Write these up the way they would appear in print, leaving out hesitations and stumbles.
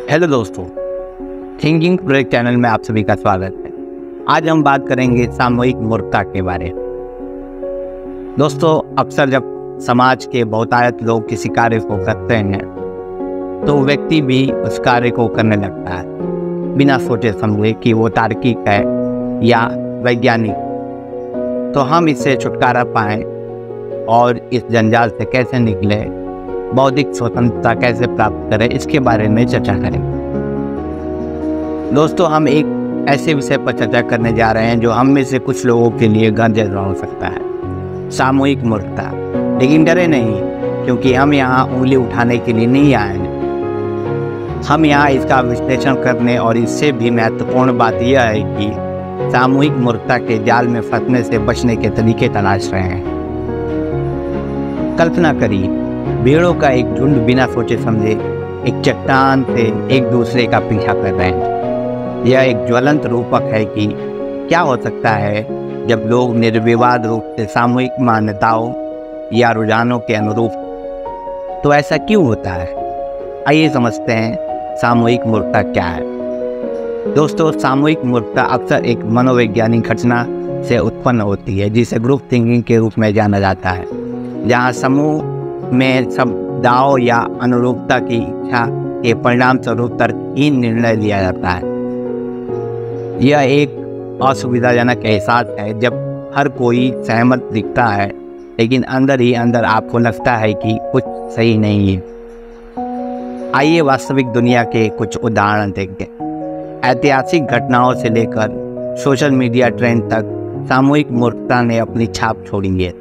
Hello दोस्तों, thinking project channel में आप सभी का स्वागत है। आज हम बात करेंगे सामूहिक मूर्खता के बारे में। दोस्तों, अक्सर जब समाज के बहुतायत लोग किसी कार्य को करते हैं तो व्यक्ति भी उस कार्य को करने लगता है बिना सोचे समझे कि वो तार्किक है या वैज्ञानिक। तो हम इससे छुटकारा पाएं और इस जंजाल से कैसे निकले, बौद्धिक स्वतंत्रता कैसे प्राप्त करें, इसके बारे में चर्चा करेंगे। दोस्तों, हम एक ऐसे विषय पर चर्चा करने जा रहे हैं जो हम में से कुछ लोगों के लिए घर जैसा हो सकता है, सामूहिक मूर्खता। लेकिन डरे नहीं, क्योंकि हम यहाँ उंगली उठाने के लिए नहीं आए हैं। हम यहाँ इसका विश्लेषण करने और इससे भी महत्वपूर्ण बात यह है कि सामूहिक मूर्खता के जाल में फंसने से बचने के तरीके तलाश रहे हैं। कल्पना करिए, भेड़ों का एक झुंड बिना सोचे समझे एक चट्टान से एक दूसरे का पीछा कर रहे हैं। यह एक ज्वलंत रूपक है कि क्या हो सकता है जब लोग निर्विवाद रूप से सामूहिक मान्यताओं या रुझानों के अनुरूप। तो ऐसा क्यों होता है? आइए समझते हैं सामूहिक मूर्खता क्या है। दोस्तों, सामूहिक मूर्खता अक्सर एक मनोवैज्ञानिक घटना से उत्पन्न होती है जिसे ग्रुप थिंकिंग के रूप में जाना जाता है, जहाँ समूह में समुदायों या अनुरूपता की इच्छा के परिणाम स्वरूप तर्कहीन निर्णय लिया जाता है। यह एक असुविधाजनक एहसास है जब हर कोई सहमत दिखता है, लेकिन अंदर ही अंदर आपको लगता है कि कुछ सही नहीं है। आइए वास्तविक दुनिया के कुछ उदाहरण देखें। ऐतिहासिक घटनाओं से लेकर सोशल मीडिया ट्रेंड तक सामूहिक मूर्खता ने अपनी छाप छोड़ी है।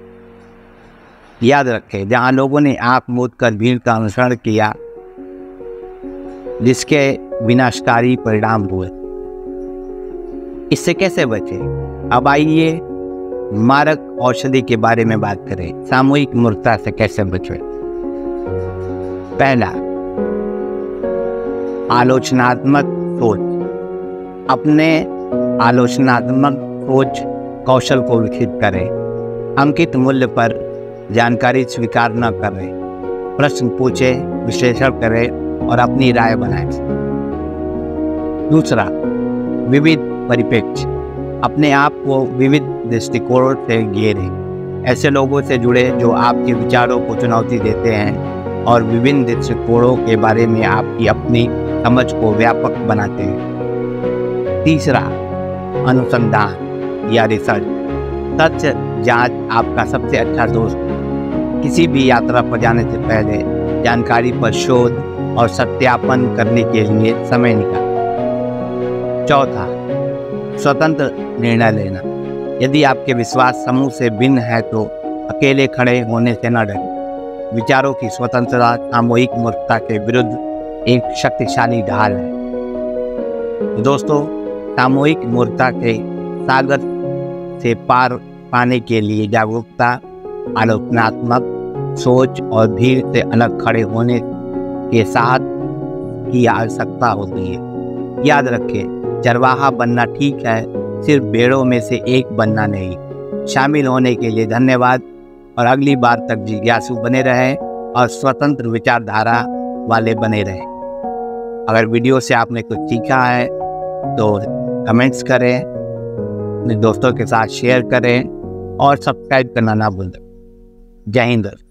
याद रखें, जहां लोगों ने आंख मूंद कर भीड़ का अनुसरण किया, जिसके विनाशकारी परिणाम हुए। इससे कैसे बचे? अब आइए मारक औषधि के बारे में बात करें। सामूहिक मूर्खता से कैसे बचे? पहला, आलोचनात्मक सोच। अपने आलोचनात्मक सोच कौशल को विकसित करें। अंकित मूल्य पर जानकारी स्वीकार न करें, प्रश्न पूछें, विश्लेषण करें और अपनी राय बनाएं। दूसरा, विविध परिप्रेक्ष्य। अपने आप को विविध दृष्टिकोणों से घेरें। ऐसे लोगों से जुड़े जो आपके विचारों को चुनौती देते हैं और विभिन्न दृष्टिकोणों के बारे में आपकी अपनी समझ को व्यापक बनाते हैं। तीसरा, अनुसंधान या रिसर्च। सच जांच आपका सबसे अच्छा दोस्त। किसी भी यात्रा पर जाने से पहले जानकारी पर शोध और सत्यापन करने के लिए समय निकालें। चौथा, स्वतंत्र निर्णय लेना। यदि आपके विश्वास समूह से भिन्न है तो अकेले खड़े होने से न डरें। विचारों की स्वतंत्रता सामूहिक मूर्खता के विरुद्ध एक शक्तिशाली ढाल है। दोस्तों, सामूहिक मूर्खता के सागर से पार पाने के लिए जागरूकता, आलोचनात्मक सोच और भीड़ से अलग खड़े होने के साथ की आवश्यकता होती है। याद रखें, चरवाहा बनना ठीक है, सिर्फ भेड़ों में से एक बनना नहीं। शामिल होने के लिए धन्यवाद और अगली बार तक जिज्ञासु बने रहें और स्वतंत्र विचारधारा वाले बने रहें। अगर वीडियो से आपने कुछ सीखा है तो कमेंट्स करें, अपने दोस्तों के साथ शेयर करें और सब्सक्राइब करना ना भूलें। जय हिंद।